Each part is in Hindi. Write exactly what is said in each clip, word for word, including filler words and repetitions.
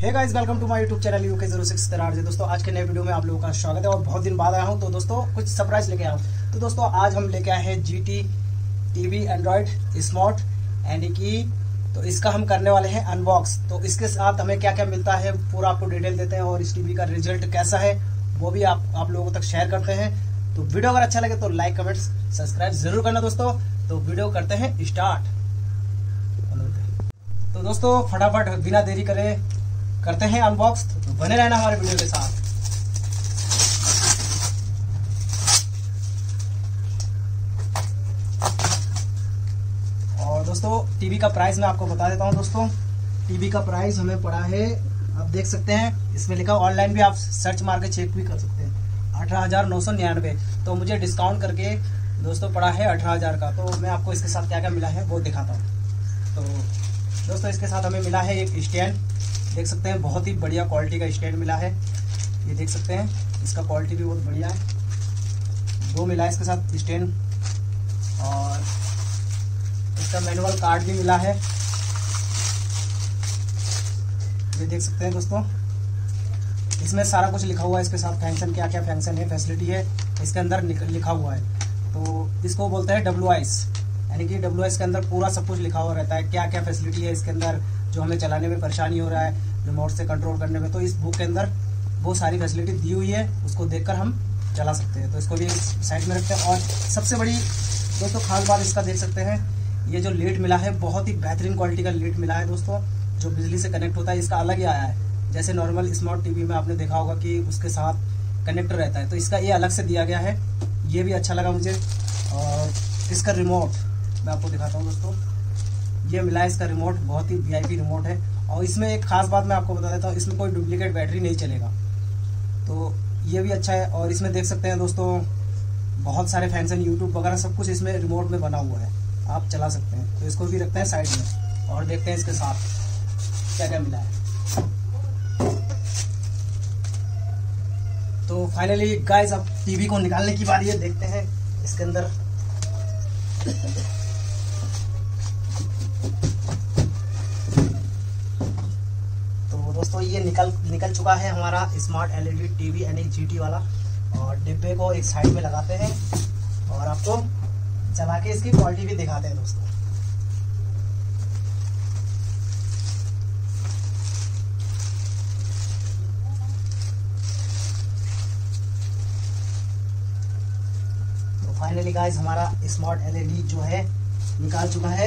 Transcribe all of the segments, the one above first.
Hey guys, welcome to my YouTube channel UK zero six Tarar ji. दोस्तों आज के नए वीडियो में आप लोगों का स्वागत है और बहुत दिन बाद आया हूं, तो दोस्तों कुछ सरप्राइज लेके आया हूं। तो दोस्तों आज हम लेके आए हैं जीटी टीवी एंड्रॉयड स्मार्ट यानी कि तो इसका हम करने वाले हैं अनबॉक्स। तो इसके साथ हमें क्या क्या मिलता है पूरा आपको डिटेल देते हैं और इस टीवी का रिजल्ट कैसा है वो भी आप आप लोगों तक शेयर करते हैं। तो वीडियो अगर अच्छा लगे तो लाइक कमेंट सब्सक्राइब जरूर करना दोस्तों। तो वीडियो करते हैं स्टार्ट। तो दोस्तों फटाफट बिना देरी करे करते हैं अनबॉक्स। तो बने रहना हमारे वीडियो के साथ। और दोस्तों टीवी का प्राइस मैं आपको बता देता हूं। दोस्तों टीवी का प्राइस हमें पड़ा है, आप देख सकते हैं इसमें लिखा, ऑनलाइन भी आप सर्च मार के चेक भी कर सकते हैं, अठारह हजार नौ सौ निन्यानवे। तो मुझे डिस्काउंट करके दोस्तों पड़ा है अठारह हजार का। तो मैं आपको इसके साथ क्या क्या मिला है वो दिखाता हूँ। तो दोस्तों इसके साथ हमें मिला है एक स्टैंड, देख सकते हैं बहुत ही बढ़िया क्वालिटी का स्टैंड मिला है। ये देख सकते हैं इसका क्वालिटी भी बहुत बढ़िया है। दो मिला है इसके साथ स्टैंड और इसका मैनुअल कार्ड भी मिला है। ये देख सकते हैं दोस्तों, इसमें सारा कुछ लिखा हुआ है। इसके साथ फंक्शन क्या क्या फंक्शन है, फैसिलिटी है इसके अंदर लिखा हुआ है। तो इसको बोलते हैं डब्ल्यू आईस, यानी कि डब्ल्यू आईस के अंदर पूरा सब कुछ लिखा हुआ रहता है, क्या क्या फैसिलिटी है इसके अंदर, जो हमें चलाने में परेशानी हो रहा है रिमोट से कंट्रोल करने में। तो इस बुक के अंदर वो सारी फैसिलिटी दी हुई है, उसको देखकर हम चला सकते हैं। तो इसको भी साइड में रखते हैं। और सबसे बड़ी दोस्तों खास बात इसका देख सकते हैं, ये जो लीड मिला है बहुत ही बेहतरीन क्वालिटी का लीड मिला है दोस्तों, जो बिजली से कनेक्ट होता है। इसका अलग ही आया है, जैसे नॉर्मल स्मार्ट टीवी में आपने देखा होगा कि उसके साथ कनेक्टर रहता है, तो इसका ये अलग से दिया गया है। ये भी अच्छा लगा मुझे। और इसका रिमोट मैं आपको दिखाता हूँ दोस्तों, ये मिला है इसका रिमोट, बहुत ही वीआईपी रिमोट है। और इसमें एक खास बात मैं आपको बता देता हूँ, इसमें कोई डुप्लीकेट बैटरी नहीं चलेगा, तो ये भी अच्छा है। और इसमें देख सकते हैं दोस्तों बहुत सारे फंक्शन यूट्यूब वगैरह सब कुछ इसमें रिमोट में बना हुआ है, आप चला सकते हैं। तो इसको भी रखते हैं साइड में और देखते हैं इसके साथ क्या क्या मिला है। तो फाइनली गाइस अब टीवी को निकालने की बारी है, देखते हैं इसके अंदर। तो दोस्तों ये निकल निकल चुका है हमारा स्मार्ट एलईडी टीवी यानी जीटी वाला। और डिब्बे को एक साइड में लगाते हैं और आपको चला के इसकी क्वालिटी भी दिखाते हैं दोस्तों। तो फाइनली गाइस हमारा स्मार्ट एलईडी जो है निकाल चुका है।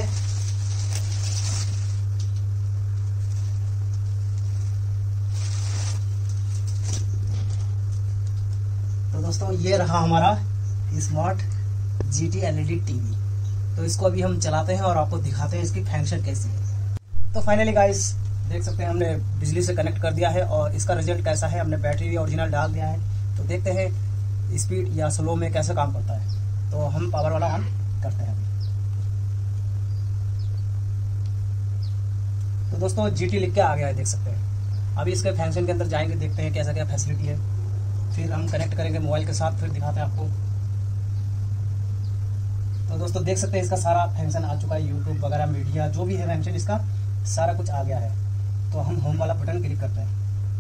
तो दोस्तों ये रहा हमारा स्मार्ट जीटी एलईडी टीवी। तो इसको अभी हम चलाते हैं और आपको दिखाते हैं इसकी फंक्शन कैसी है। तो फाइनली गाइस देख सकते हैं हमने बिजली से कनेक्ट कर दिया है और इसका रिजल्ट कैसा है। हमने बैटरी भी ओरिजिनल डाल दिया है, तो देखते हैं स्पीड या स्लो में कैसे काम करता है। तो हम पावर वाला ऑन करते हैं। तो दोस्तों जीटी लिख के आ गया है, देख सकते हैं। अभी इसके फंक्शन के अंदर जाएंगे, देखते हैं कैसा क्या फैसिलिटी है, फिर हम कनेक्ट करेंगे मोबाइल के साथ, फिर दिखाते हैं आपको। तो दोस्तों देख सकते हैं इसका सारा फंक्शन आ चुका है, यूट्यूब वगैरह मीडिया जो भी है फंक्शन इसका सारा कुछ आ गया है। तो हम होम वाला बटन क्लिक करते हैं।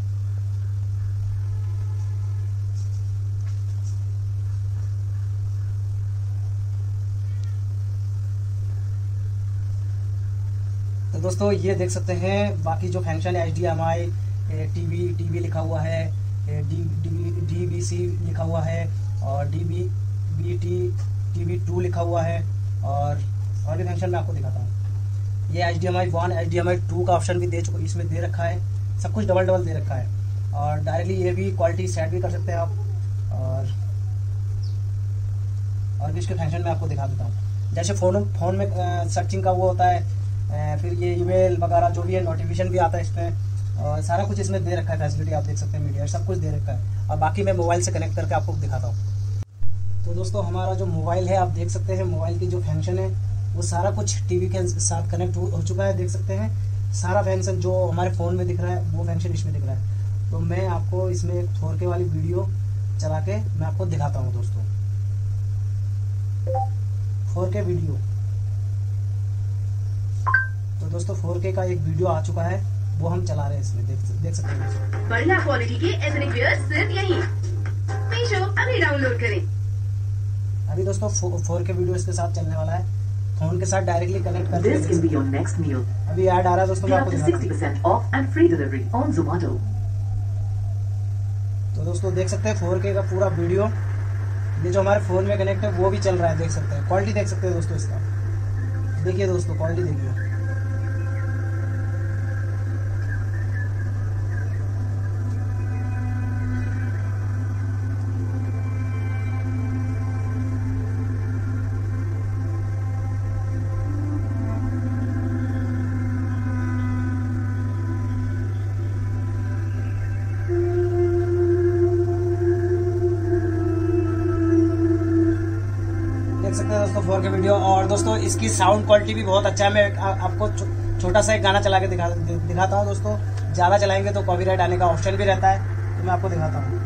तो दोस्तों ये देख सकते हैं बाकी जो फंक्शन है, H D M I TV TV लिखा हुआ है, डी डी बी सी लिखा हुआ है और D B B T TV two लिखा हुआ है। और और भी फंक्शन मैं आपको दिखाता हूँ। ये H D M I one H D M I two का ऑप्शन भी दे चुका, इसमें दे रखा है, सब कुछ डबल डबल दे रखा है। और डायरेक्टली ये भी क्वालिटी सेट भी कर सकते हैं आप। और और भी इसके फंक्शन में आपको दिखा देता हूँ। जैसे फोन फोन में सर्चिंग का वो होता है, फिर ये ईमेल वगैरह जो भी है नोटिफिकेशन भी आता है इसमें, और सारा कुछ इसमें दे रखा है फैसिलिटी, आप देख सकते हैं मीडिया सब कुछ दे रखा है। और बाकी मैं मोबाइल से कनेक्ट करके आपको दिखाता हूँ। तो दोस्तों हमारा जो मोबाइल है आप देख सकते हैं, मोबाइल की जो फंक्शन है वो सारा कुछ टीवी के साथ कनेक्ट हो चुका है, देख सकते हैं। सारा फंक्शन जो हमारे फ़ोन में दिख रहा है वो फंक्शन इसमें दिख रहा है। तो मैं आपको इसमें एक फोर के वाली वीडियो चला के मैं आपको दिखाता हूँ दोस्तों, फोर के वीडियो। तो दोस्तों फोर के का एक वीडियो आ चुका है, वो हम चला रहे हैं इसमें, देख देख सकते हैं। बढ़िया क्वालिटी के एथनिक वियर सिर्फ यहीं मीशो अभी डाउनलोड करें। अभी दोस्तों फोर के वीडियो इसके साथ चलने वाला है, फोन के साथ डायरेक्टली कनेक्ट करके। This can be your next meal. अभी ऐड आ रहा है दोस्तों, मैं Get आपको up to दिखाता sixty हूं। percent off and free delivery on Zomato. तो दोस्तों देख सकते हैं फोर के का पूरा वीडियो, ये जो हमारे फोन में कनेक्ट है वो भी चल रहा है, देख सकते हैं। क्वालिटी देख सकते हैं दोस्तों इसका, देखिए दोस्तों क्वालिटी देखिए। सकते हैं दोस्तों फोर के वीडियो। और दोस्तों इसकी साउंड क्वालिटी भी बहुत अच्छा है। मैं आ, आपको छो, छोटा सा एक गाना चला के दिखा दिखाता हूँ दोस्तों। ज्यादा चलाएंगे तो कॉपीराइट आने का ऑप्शन भी रहता है, तो मैं आपको दिखाता हूँ।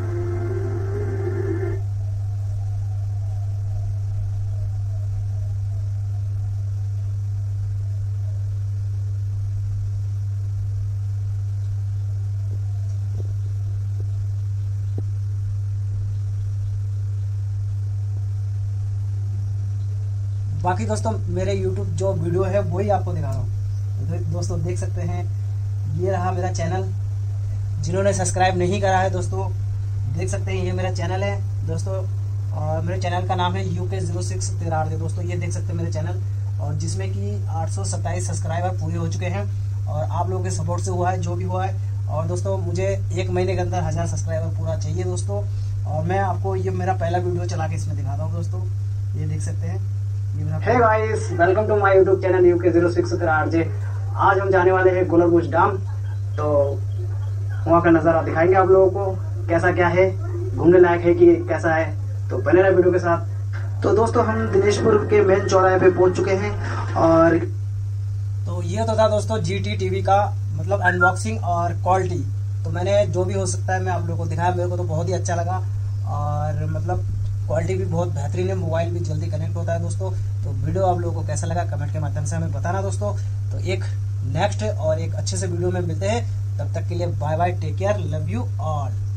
बाकी दोस्तों मेरे YouTube जो वीडियो है वही आपको दिखा रहा हूँ। दोस्तों देख सकते हैं, ये रहा मेरा चैनल। जिन्होंने सब्सक्राइब नहीं करा है दोस्तों, देख सकते हैं ये मेरा चैनल है दोस्तों। और मेरे चैनल का नाम है यूके जीरो सिक्स तिरारदे दोस्तों। ये देख सकते हैं मेरे चैनल, और जिसमें कि आठ सौ सत्ताईस सब्सक्राइबर पूरे हो चुके हैं, और आप लोगों के सपोर्ट से हुआ है जो भी हुआ है। और दोस्तों मुझे एक महीने के अंदर हजार सब्सक्राइबर पूरा चाहिए दोस्तों। और मैं आपको ये मेरा पहला वीडियो चला के इसमें दिखाता हूँ दोस्तों, ये देख सकते हैं। Hey guys, welcome to my YouTube channel UK zero six RJ. आज हम जाने वाले हैं गोलरबुश डैम, तो वहाँ का नज़ारा दिखाएंगे आप लोगों को, कैसा क्या है, घूमने लायक है कि कैसा है। तो बने रहे वीडियो के साथ। तो दोस्तों हम दिनेशपुर के मेन चौराहे पे पहुंच चुके हैं। और तो ये तो था दोस्तों जीटी टीवी का मतलब अनबॉक्सिंग और क्वालिटी। तो मैंने जो भी हो सकता है मैं आप लोगों को दिखाया, मेरे को तो बहुत ही अच्छा लगा। और मतलब क्वालिटी भी बहुत बेहतरीन है, मोबाइल भी जल्दी कनेक्ट होता है दोस्तों। तो वीडियो आप लोगों को कैसा लगा कमेंट के माध्यम से हमें बताना दोस्तों। तो एक नेक्स्ट और एक अच्छे से वीडियो में मिलते हैं, तब तक के लिए bye bye, take care, love you all.